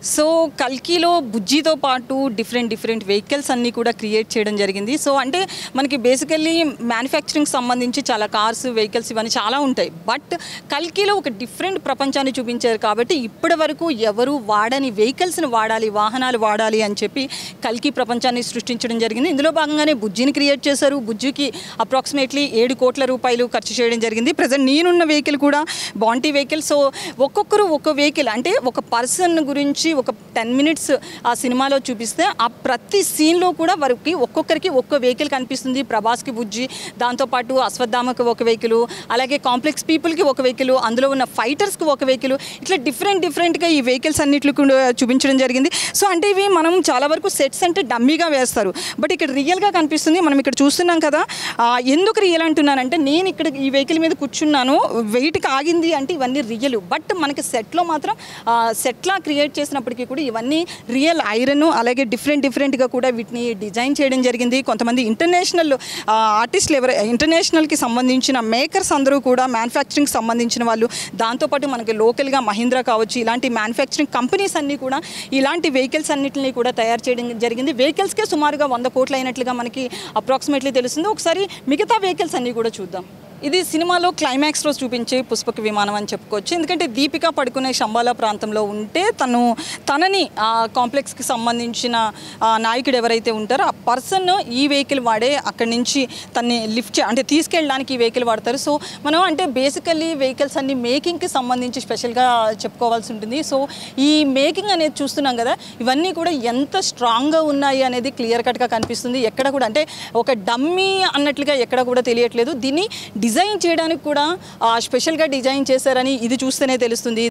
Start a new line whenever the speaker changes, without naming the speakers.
So కల్కిలో బుజ్జితో పాటు different vehicles అన్నీ కూడా క్రియేట్ చేయడం జరిగింది. సో అంటే మనకి బేసికల్లీ మ్యానుఫ్యాక్చరింగ్ సంబంధించి చాలా కార్స్, వెహికల్స్ ఇవన్నీ చాలా ఉంటాయి. బట్ కల్కిలో ఒక డిఫరెంట్ ప్రపంచాన్ని చూపించారు కాబట్టి ఇప్పటి వరకు ఎవరు వాడని వెహికల్స్ని వాడాలి, వాహనాలు వాడాలి అని చెప్పి కల్కి ప్రపంచాన్ని సృష్టించడం జరిగింది. ఇందులో భాగంగానే బుజ్జిని క్రియేట్ చేశారు. బుజ్జికి అప్రాక్సిమేట్లీ 7 కోట్ల రూపాయలు ఖర్చు చేయడం జరిగింది. ప్రజెంట్ నేనున్న వెహికల్ కూడా బాంటీ వెహికల్. సో ఒక్కొక్కరు ఒక్క వెహికల్ అంటే ఒక పర్సన్ గురించి ఒక 10 minutes ఆ సినిమాలో చూపిస్తే ఆ ప్రతి సీన్లో కూడా వారికి ఒక్కొక్కరికి ఒక్క వెహికల్ కనిపిస్తుంది. ప్రభాస్కి బుజ్జి, దాంతోపాటు అశ్వత్థామకి ఒక వెహికల్, అలాగే కాంప్లెక్స్ పీపుల్కి ఒక వెహికల్, అందులో ఉన్న ఫైటర్స్కి ఒక వెహికల్, ఇట్లా డిఫరెంట్గా ఈ వెహికల్స్ అన్నిట్లు కూడా చూపించడం జరిగింది. సో అంటే ఇవి మనం చాలా వరకు సెట్స్ అంటే డమ్మీగా వేస్తారు, బట్ ఇక్కడ రియల్గా కనిపిస్తుంది. మనం ఇక్కడ చూస్తున్నాం కదా. ఎందుకు రియల్ అంటున్నానంటే నేను ఇక్కడ ఈ వెహికల్ మీద కూర్చున్నాను, వెయిట్కి ఆగింది అంటే ఇవన్నీ రియల్. బట్ మనకి సెట్లో మాత్రం సెట్లా క్రియేట్ చేసినప్పటికీ కూడా ఇవన్నీ రియల్ ఐరన్, అలాగే డిఫరెంట్గా కూడా వీటిని డిజైన్ చేయడం జరిగింది. కొంతమంది ఇంటర్నేషనల్ ఆర్టిస్టులు ఇంటర్నేషనల్కి సంబంధించిన మేకర్స్ అందరూ కూడా మ్యానుఫ్యాక్చరింగ్కి సంబంధించిన వాళ్ళు, దాంతోపాటు మనకి లోకల్గా మహీంద్రా కావచ్చు, ఇలాంటి మ్యానుఫ్యాక్చరింగ్ కంపెనీస్ అన్నీ కూడా ఇలాంటి వెహికల్స్ అన్నింటినీ కూడా తయారు చేయడం జరిగింది. వెహికల్స్కే సుమారుగా 100 కోట్లు అయినట్లుగా మనకి అప్రాక్సిమేట్లీ తెలుస్తుంది. ఒకసారి మిగతా వెహికల్స్ అన్నీ కూడా చూద్దాం. ఇది సినిమాలో క్లైమాక్స్లో చూపించే పుష్పక విమానం అని చెప్పుకోవచ్చు. ఎందుకంటే దీపిక పడుకునే శంబాలా ప్రాంతంలో ఉంటే తనని ఆ కాంప్లెక్స్కి సంబంధించిన నాయకుడు ఎవరైతే ఉంటారో ఆ పర్సన్ ఈ వెహికల్ వాడే అక్కడి నుంచి తన్ని లిఫ్ట్ అంటే తీసుకెళ్ళడానికి ఈ వెహికల్ వాడతారు. సో మనం అంటే బేసికల్లీ వెహికల్స్ అన్ని మేకింగ్కి సంబంధించి స్పెషల్గా చెప్పుకోవాల్సి ఉంటుంది. సో ఈ మేకింగ్ అనేది చూస్తున్నాం కదా, ఇవన్నీ కూడా ఎంత స్ట్రాంగ్గా ఉన్నాయి అనేది క్లియర్ కట్గా కనిపిస్తుంది. ఎక్కడ కూడా అంటే ఒక డమ్మీ అన్నట్లుగా ఎక్కడ కూడా తెలియట్లేదు. దీన్ని డిజైన్ చేయడానికి కూడా స్పెషల్గా డిజైన్ చేశారని ఇది చూస్తేనే తెలుస్తుంది.